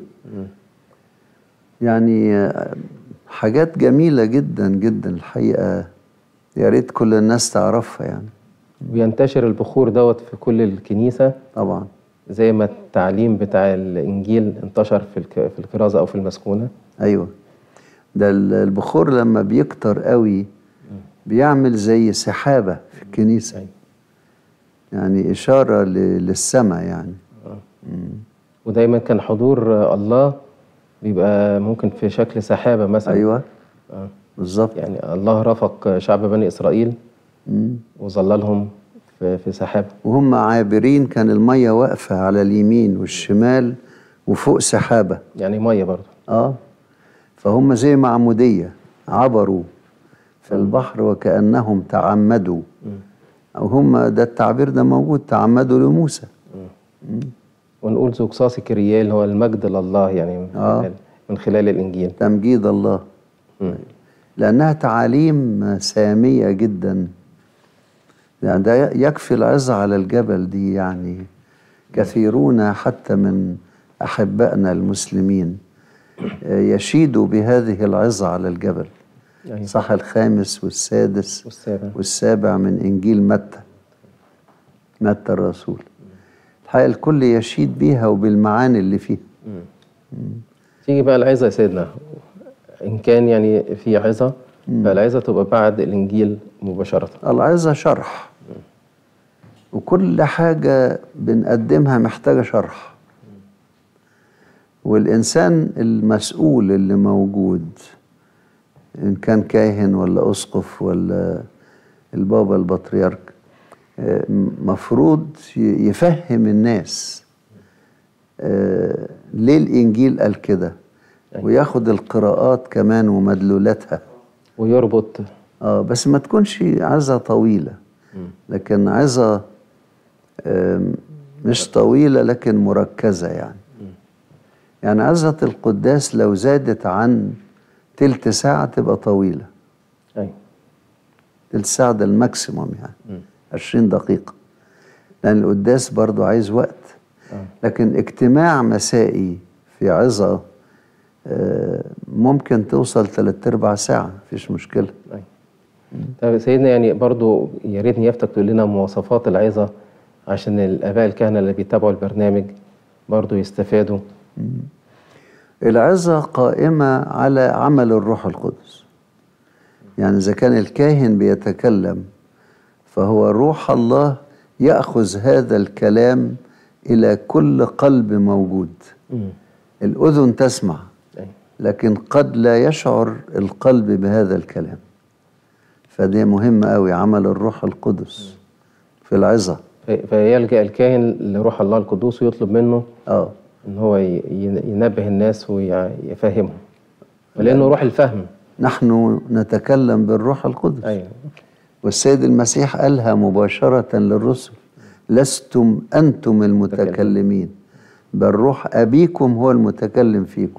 يعني حاجات جميلة جدا جدا الحقيقة، يا ريت كل الناس تعرفها يعني. وينتشر البخور دوت في كل الكنيسة طبعا، زي ما التعليم بتاع الإنجيل انتشر في الكرازة أو في المسكونة. أيوة. ده البخور لما بيكتر قوي بيعمل زي سحابة في الكنيسة. أيوة. يعني إشارة للسماء يعني. ودايما كان حضور الله بيبقى ممكن في شكل سحابة مثلا. أيوة. بالظبط. يعني الله رافق شعب بني إسرائيل وظللهم في سحابة، وهم عابرين كان المية واقفة على اليمين والشمال وفوق سحابة، يعني مية برضو. فهم زي معمودية عبروا في البحر وكأنهم تعمدوا. أو هم ده التعبير ده موجود، تعمدوا لموسى. ونقول زوكساسي كريال هو المجد لله يعني من خلال الإنجيل، تمجيد الله. لأنها تعاليم سامية جدا، يعني ده يكفي العظة على الجبل دي. يعني كثيرون حتى من أحبائنا المسلمين يشيدوا بهذه العظة على الجبل. أيوة. صح الخامس والسادس والسابع من إنجيل متى الرسول. الحقيقة الكل يشيد بيها وبالمعاني اللي فيها. تيجي بقى العظة يا سيدنا، إن كان يعني في عظة فالعظة تبقى بعد الإنجيل مباشرة. العظة شرح، وكل حاجة بنقدمها محتاجة شرح. والإنسان المسؤول اللي موجود، إن كان كاهن ولا أسقف ولا البابا البطريرك، مفروض يفهم الناس ليه الإنجيل قال كده، وياخد القراءات كمان ومدلولاتها ويربط. بس ما تكونش عظة طويلة، لكن عظة مش طويلة لكن مركزة يعني. يعني عظة القداس لو زادت عن تلت ساعة تبقى طويلة. أيوة. تلت ساعة ده الماكسيموم يعني. 20 دقيقة. لأن القداس برضو عايز وقت. لكن اجتماع مسائي في عظة ممكن توصل 3/4 ساعة، مفيش مشكلة. طيب سيدنا، يعني برضو يا ريت نيافتك تقول لنا مواصفات العظة عشان الآباء الكهنة اللي بيتابعوا البرنامج برضو يستفادوا. العظة قائمة على عمل الروح القدس. يعني إذا كان الكاهن بيتكلم فهو روح الله يأخذ هذا الكلام إلى كل قلب موجود. الأذن تسمع لكن قد لا يشعر القلب بهذا الكلام، فدي مهمة أوي، عمل الروح القدس في العظة. فيلجأ الكاهن لروح الله القدوس ويطلب منه إن هو ينبه الناس ويفهمهم، ولأنه روح الفهم. نحن نتكلم بالروح القدس. أيوة. والسيد المسيح قالها مباشرة للرسل: لستم أنتم المتكلمين بل روح أبيكم هو المتكلم فيكم.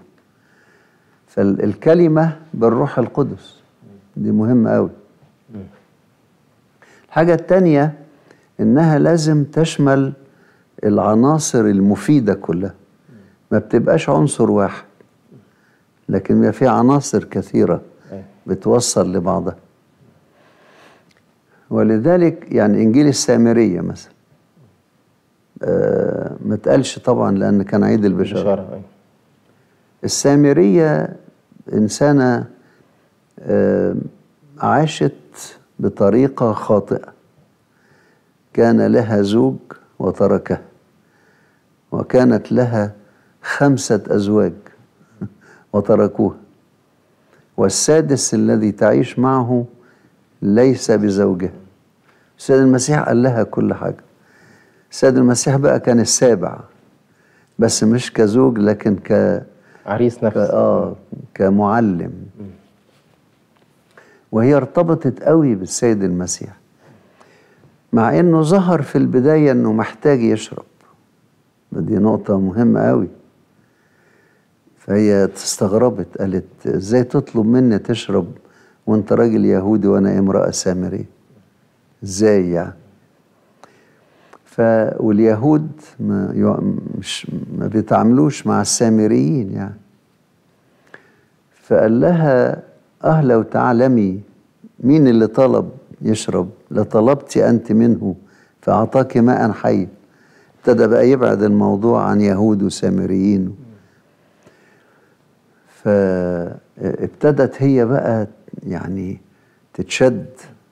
فالكلمة بالروح القدس دي مهمة أوي. الحاجة التانية إنها لازم تشمل العناصر المفيدة كلها، ما بتبقاش عنصر واحد، لكن بيبقى في عناصر كثيرة بتوصل لبعضها. ولذلك يعني إنجيل السامرية مثلا ما تقالش طبعا لأن كان عيد البشارة. السامرية إنسانة عاشت بطريقة خاطئة، كان لها زوج وتركها، وكانت لها 5 أزواج وتركوها، والسادس الذي تعيش معه ليس بزوجها. السيد المسيح قال لها كل حاجة. السيد المسيح بقى كان السابع، بس مش كزوج لكن عريس نفسه، كمعلم. وهي ارتبطت قوي بالسيد المسيح، مع انه ظهر في البداية انه محتاج يشرب. دي نقطة مهمة قوي. فهي استغربت، قالت: ازاي تطلب مني تشرب وانت راجل يهودي وانا امرأة سامرية؟ ازاي يعني؟ واليهود ما بيتعاملوش مع السامريين يعني. فقال لها: لو تعلمي مين اللي طلب يشرب لطلبت أنت منه فأعطاك ماء حي. ابتدى بقى يبعد الموضوع عن يهود وسامريين. فابتدت هي بقى يعني تتشد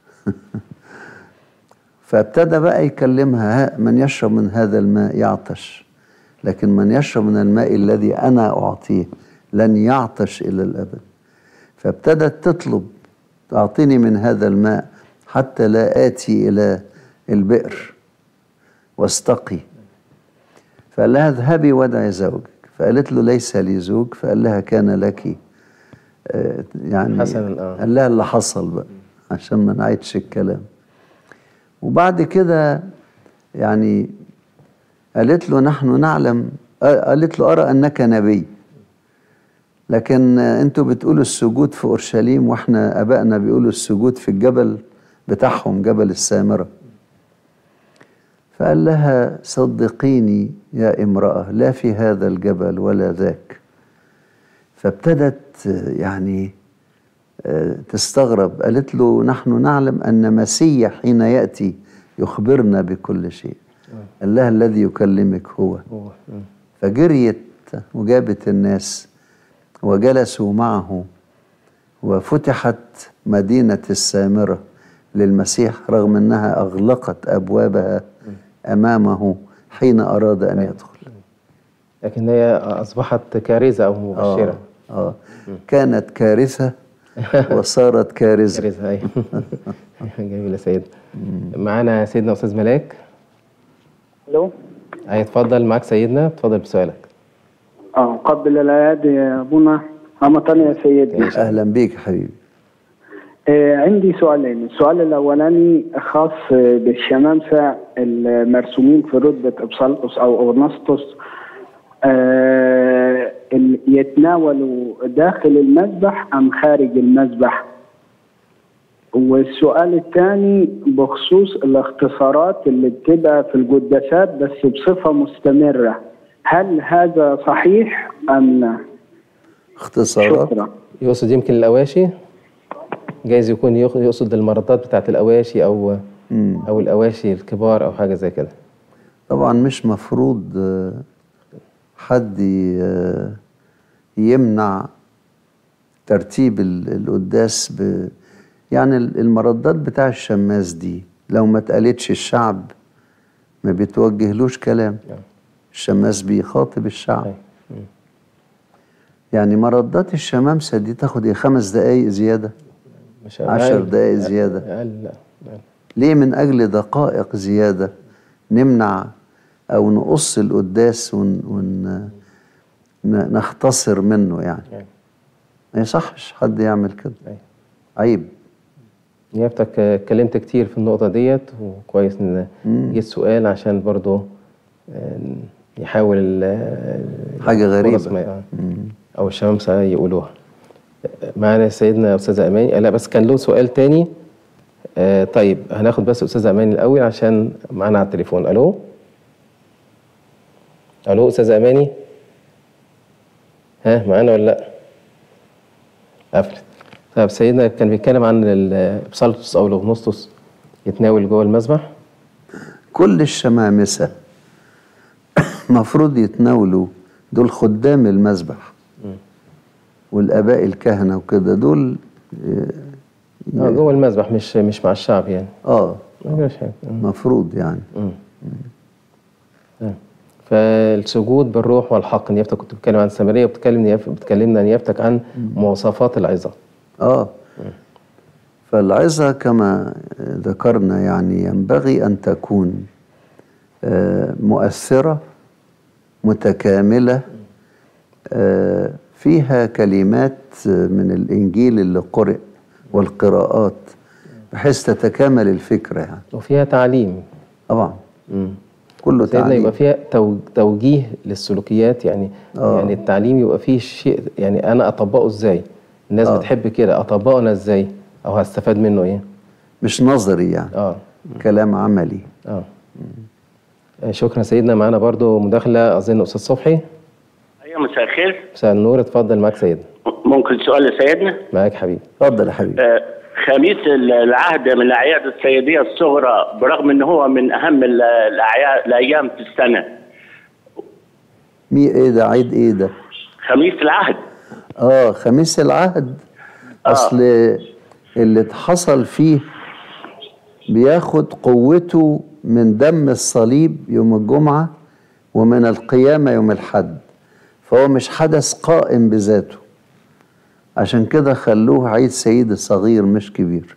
فابتدى بقى يكلمها: من يشرب من هذا الماء يعطش، لكن من يشرب من الماء الذي أنا أعطيه لن يعطش إلى الأبد. فابتدت تطلب: أعطيني من هذا الماء حتى لا آتي إلى البئر واستقي. فقال لها: اذهبي ودعي زوجك. فقالت له: ليس لي زوج. فقال لها: كان لك يعني حسنا. قال لها اللي حصل بقى عشان ما نعيدش الكلام. وبعد كده يعني قالت له: نحن نعلم، قالت له: أرى أنك نبي، لكن أنتوا بتقولوا السجود في أورشليم وإحنا أبائنا بيقولوا السجود في الجبل بتاعهم، جبل السامرة. فقال لها: صدقيني يا امرأة، لا في هذا الجبل ولا ذاك. فابتدت يعني تستغرب. قالت له: نحن نعلم أن مسيح حين يأتي يخبرنا بكل شيء. قال لها: الذي يكلمك هو. فجريت وجابت الناس وجلسوا معه، وفتحت مدينة السامرة للمسيح رغم أنها أغلقت أبوابها أمامه حين أراد أن يدخل. لكن هي أصبحت كارثة أو مبشرة. كانت كارثة وصارت كارثة. كارثة، أيوة. جميلة سيد. معانا سيدنا أستاذ ملاك. الو. اتفضل معاك سيدنا، اتفضل بسؤالك. قبل الأيادي يا أبونا أمطني يا سيدي. أهلا بيك حبيبي. عندي سؤالين. السؤال الأولاني خاص بالشمامسة المرسومين في رتبة أبسلطس أو أورنسطس، يتناولوا داخل المذبح أم خارج المذبح؟ والسؤال الثاني بخصوص الاختصارات اللي بتبقى في القداسات بس بصفة مستمرة، هل هذا صحيح أم لا؟ اختصارات شكرا. يقصد يمكن الأواشي، جايز يكون يقصد المردات بتاعت الأواشي أو الأواشي الكبار أو حاجة زي كده. طبعا مش مفروض حد يمنع ترتيب القداس يعني المردات بتاع الشماس دي لو ما اتقالتش الشعب ما بيتوجهلوش كلام. الشماس بيخاطب الشعب. يعني مردات الشمامسة دي تاخد 5 دقايق زيادة، مش 10 دقايق زيادة. أقل. ليه من أجل دقائق زيادة نمنع أو نقص القداس ونختصر منه يعني؟ ما يصحش حد يعمل كده. عيب. نيابتك اتكلمت كتير في النقطة ديت، وكويس ان جيت سؤال عشان برضو يحاول حاجة غريبة او الشمامسة يقولوها. معنا سيدنا أستاذة أماني. لا بس كان له سؤال تاني. طيب هناخد بس أستاذة أماني الأول عشان معنا على التليفون. ألو أستاذة أماني، ها معانا ولا لأ؟ قفلت. طيب سيدنا كان بيتكلم عن البسالتوس أو الأغنوستوس يتناول جوه المذبح. كل الشمامسة مفروض يتناولوا، دول خدام المذبح والآباء الكهنة وكده، دول جوه المذبح مش مع الشعب يعني. مفروض يعني. فالسجود بالروح والحق، نيافتك كنت بتتكلم عن السامرية وبتكلمنا نيافتك عن مواصفات العظة. فالعظة كما ذكرنا يعني ينبغي أن تكون مؤثرة متكاملة، فيها كلمات من الإنجيل اللي قرئ والقراءات بحيث تتكامل الفكرة يعني. وفيها تعليم طبعا. كله تعليم. يبقى فيها توجيه للسلوكيات يعني. يعني التعليم يبقى فيه شيء يعني أنا أطبقه إزاي؟ الناس بتحب كده، أطبقه أنا إزاي؟ أو هستفاد منه إيه؟ مش نظري يعني. كلام عملي. شكرا سيدنا. معانا برضو مداخلة أظن أستاذ صبحي. أيوة مساء الخير. مساء النور، اتفضل معاك سيدنا. ممكن سؤال لسيدنا؟ معاك حبيبي. اتفضل يا حبيبي. خميس العهد من الأعياد السيدية الصغرى برغم أنه هو من أهم الأيام في السنة. إيه ده؟ عيد إيه ده؟ خميس العهد. خميس العهد. أصل اللي حصل فيه بياخد قوته من دم الصليب يوم الجمعة ومن القيامة يوم الحد، فهو مش حدث قائم بذاته، عشان كده خلوه عيد سيد صغير مش كبير.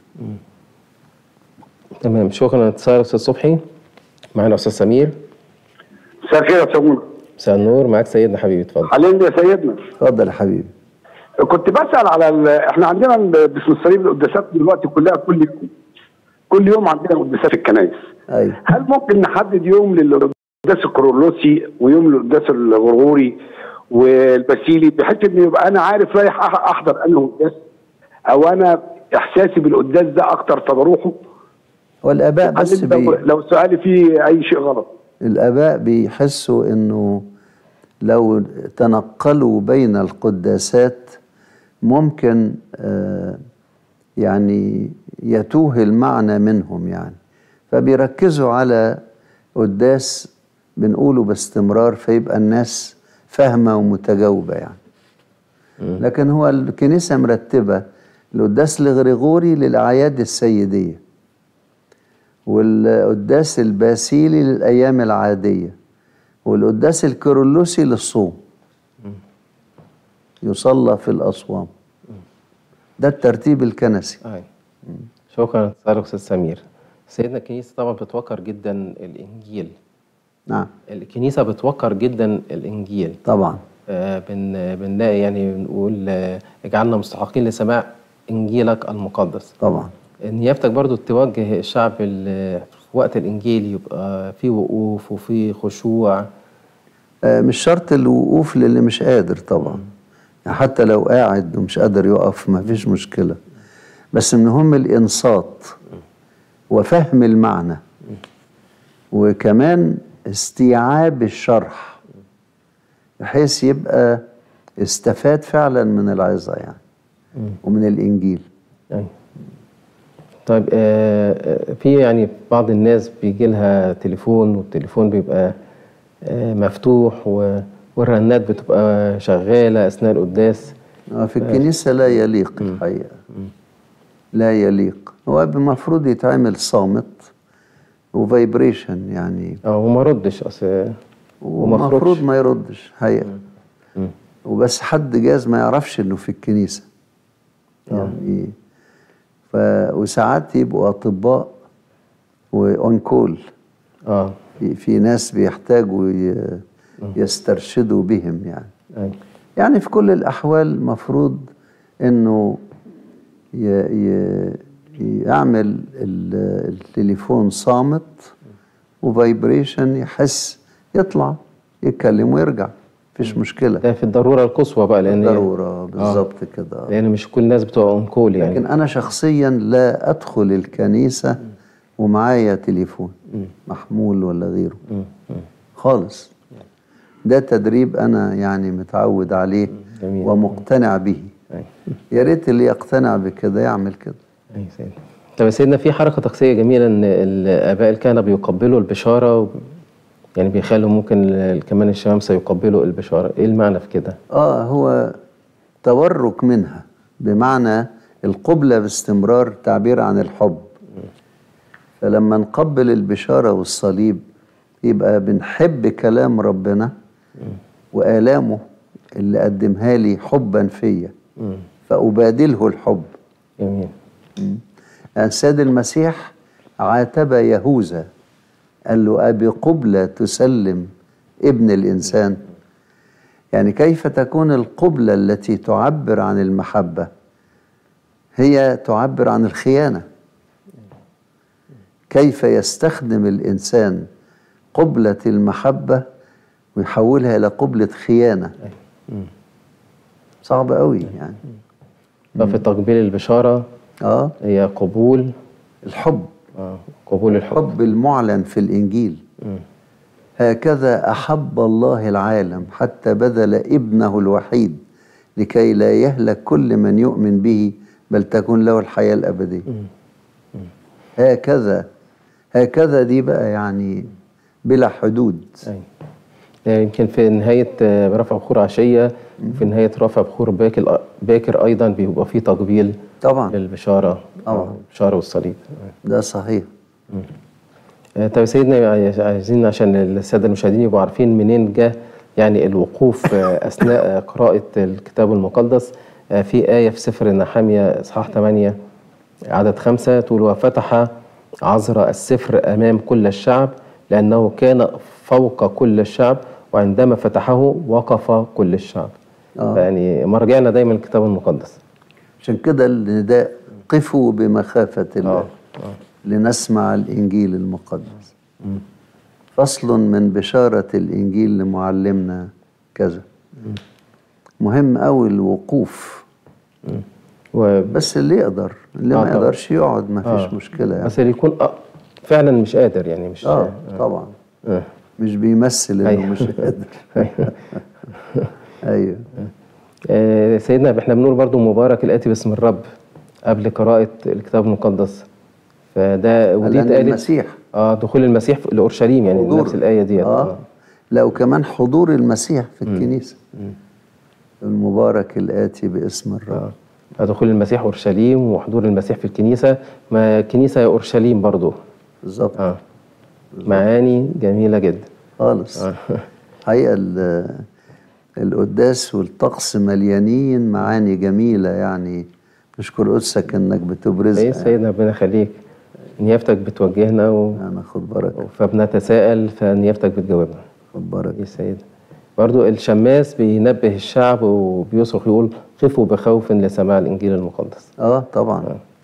تمام. شكرا اتصال أستاذ صبحي. معنا أستاذ سمير. مساء الخير يا سمونة. مساء النور، معاك سيدنا حبيبي اتفضل. علينا يا سيدنا. اتفضل يا حبيبي. كنت بسأل على احنا عندنا باسم الصليب القداسات دلوقتي كلها كل يوم عندنا قداسات في الكنائس. أيوة. هل ممكن نحدد يوم للقداس الكرولوسي ويوم للقداس الغرغوري والباسيلي بحيث ان يبقى انا عارف رايح احضر انه قداس، او انا احساسي بالقداس ده اكتر فبروحه؟ والاباء بس لو سؤالي فيه اي شيء غلط. الاباء بيحسوا انه لو تنقلوا بين القداسات ممكن يعني يتوه المعنى منهم يعني، فبيركزوا على قداس بنقوله باستمرار فيبقى الناس فاهمة ومتجاوبة يعني. لكن هو الكنيسة مرتبة القداس الغريغوري للأعياد السيدية، والقداس الباسيلي للأيام العادية، والقداس الكيرلسي للصوم يصلى في الأصوام. ده الترتيب الكنسي. شكرا أستاذ سمير. سيدنا الكنيسة طبعا بتوقر جدا الإنجيل. نعم. الكنيسة بتوقر جدا الإنجيل طبعا. بنلاقي يعني بنقول اجعلنا مستحقين لسماع إنجيلك المقدس. طبعا. نيافتك برضو توجه الشعب في وقت الإنجيل يبقى في وقوف وفي خشوع. مش شرط الوقوف للي مش قادر طبعا، يعني حتى لو قاعد ومش قادر يقف ما فيش مشكلة، بس المهم الإنصات وفهم المعنى وكمان استيعاب الشرح بحيث يبقى استفاد فعلا من العظة يعني ومن الإنجيل. طيب في يعني بعض الناس بيجي لها تليفون والتليفون بيبقى مفتوح والرنات بتبقى شغالة أثناء القداس. في الكنيسة لا يليق الحقيقة، لا يليق. هو المفروض يتعمل صامت وفايبريشن يعني، وما ردش أصل، ومفروض ما يردش حقيقة. وبس حد جاز ما يعرفش إنه في الكنيسة يعني. وساعات يبقوا أطباء وأون كول، في ناس بيحتاجوا يسترشدوا بهم يعني. يعني في كل الأحوال مفروض إنه يعمل التليفون صامت وفايبريشن، يحس يطلع يتكلم ويرجع، مفيش مشكلة. ده في الضرورة القصوى بقى، لأن الضرورة بالظبط كده. لأن مش كل الناس بتوع اون كول يعني. لكن أنا شخصيا لا أدخل الكنيسة ومعايا تليفون محمول ولا غيره خالص. ده تدريب أنا يعني متعود عليه ومقتنع به. يا ريت اللي يقتنع بكده يعمل كده. طب يا سيدنا، في حركة طقسية جميلة إن الآباء الكهنة بيقبلوا البشارة، يعني بيخلوا ممكن كمان الشمامسة يقبلوا البشارة. إيه المعنى في كده؟ هو تورك منها، بمعنى القبلة باستمرار تعبير عن الحب. فلما نقبل البشارة والصليب يبقى بنحب كلام ربنا وآلامه اللي قدمها لي حبا فيا، فأبادله الحب. جميل. السيد المسيح عاتب يهوذا، قال له: أبي قبلة تسلم ابن الإنسان؟ يعني كيف تكون القبلة التي تعبر عن المحبة هي تعبر عن الخيانة؟ كيف يستخدم الإنسان قبلة المحبة ويحولها إلى قبلة خيانة؟ صعب قوي يعني. ففي تقبيل البشارة هي قبول الحب، قبول الحب المعلن في الإنجيل. هكذا أحب الله العالم حتى بذل ابنه الوحيد لكي لا يهلك كل من يؤمن به بل تكون له الحياة الأبدية. هكذا دي بقى يعني بلا حدود. يمكن في نهاية رفع بخور عشية، في نهاية رفع بخور باكر أيضا بيبقى فيه تقبيل طبعا للبشارة، البشارة والصليب. ده صحيح. طيب سيدنا، عايزين عشان السادة المشاهدين يبقوا عارفين منين جاء يعني الوقوف أثناء قراءة الكتاب المقدس. في آية في سفر نحمية إصحاح 8 عدد 5 تقول: وفتح عذراء السفر أمام كل الشعب لأنه كان فوق كل الشعب، وعندما فتحه وقف كل الشعب. يعني مرجعنا دايما الكتاب المقدس. عشان كده النداء: قفوا بمخافة الله لنسمع الإنجيل المقدس. فصل من بشارة الإنجيل لمعلمنا كذا. مهم أوي الوقوف. بس اللي يقدر، اللي ما يقدرش يقعد ما فيش مشكلة يعني. بس اللي يكون فعلا مش قادر يعني، مش طبعا مش بيمثل انه مش قادر. ايوه. سيدنا، احنا بنقول برضو مبارك الآتي باسم الرب قبل قراءة الكتاب المقدس. فده ودي اتقالت المسيح دخول المسيح لأورشليم، يعني نفس الآية ديت. لا، وكمان حضور المسيح في الكنيسة. المبارك الآتي باسم الرب. دخول المسيح أورشليم وحضور المسيح في الكنيسة. ما الكنيسة يا أورشليم برضو. بالظبط. معاني جميلة جدا خالص. حقيقة القداس والطقس مليانين معاني جميلة يعني. نشكر قدسك انك بتبرزها. سيدنا ربنا يخليك، نيافتك بتوجهنا أنا خد بركة. فبنتساءل فنيافتك بتجاوبنا. خد بركة. يا سيد. برضو الشماس بينبه الشعب وبيصرخ يقول: قفوا بخوف لسماع الإنجيل المقدس. طبعا.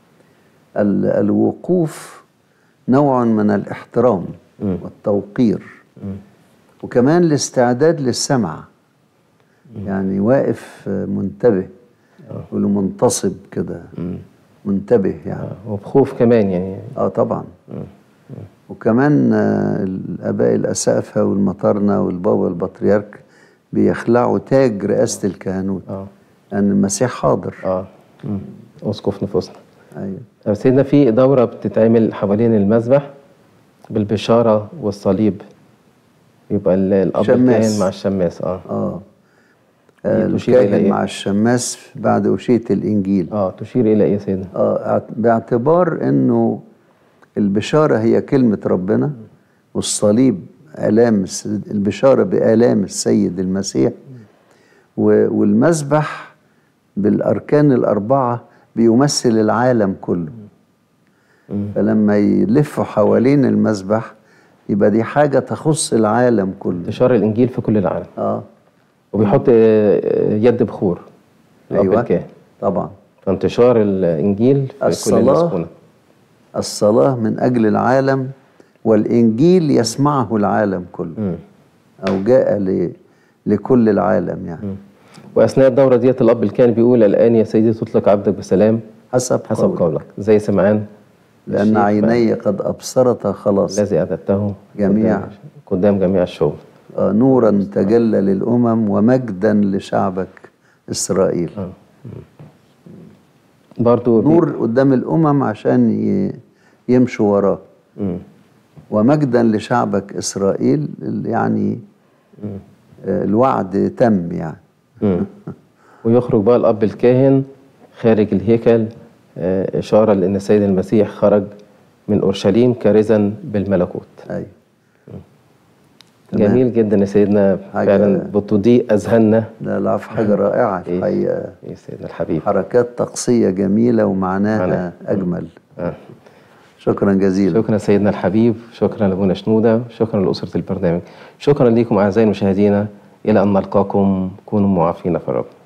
الوقوف نوع من الاحترام والتوقير، وكمان الاستعداد للسمع. يعني واقف منتبه ومنتصب كده، منتبه يعني. وبخوف كمان يعني. طبعا. وكمان الآباء الأسقفة والمطارنة والبابا البطريرك بيخلعوا تاج رئاسة الكهنوت لأن المسيح حاضر. أسقف نفوسنا. أيوة. طب سيدنا في دورة بتتعمل حوالين المذبح بالبشارة والصليب، يبقى الأب الكاهن مع الشماس. الكاهن مع الشماس بعد أشية الإنجيل. تشير إلى إيه يا سيدنا؟ باعتبار إنه البشارة هي كلمة ربنا، والصليب البشارة بآلام السيد المسيح، والمذبح بالأركان الأربعة بيمثل العالم كله. فلما يلفوا حوالين المذبح يبقى دي حاجة تخص العالم كله، انتشار الإنجيل في كل العالم. وبيحط يد بخور. أيوة طبعا. فانتشار الإنجيل في كل الأسكنة. الصلاة من أجل العالم، والإنجيل يسمعه العالم كله. أو جاء لكل العالم يعني. وأثناء الدورة ديت الأب الكاهن بيقول: الآن يا سيدي تطلق عبدك بسلام حسب قولك، زي سمعان، لأن عيني قد أبصرت خلاص الذي أعددته قدام جميع الشعوب. نورا تجلى للأمم ومجدا لشعبك إسرائيل. برضو نور قدام الأمم عشان يمشوا وراه. ومجدا لشعبك إسرائيل يعني الوعد تم يعني. ويخرج بقى الأب الكاهن خارج الهيكل، إشارة لأن السيد المسيح خرج من أورشليم كارزا بالملكوت. أيوة. جميل جدا يا سيدنا، فعلا بتضيء أذهاننا. لا في حاجة رائعة الحقيقة. يا سيدنا الحبيب، حركات طقسية جميلة ومعناها أجمل. شكرا جزيلا. شكرا سيدنا الحبيب، شكرا لأبونا شنودة، شكرا لأسرة البرنامج، شكرا لكم أعزائي المشاهدين، إلى أن نلقاكم، كونوا معافين في الرب.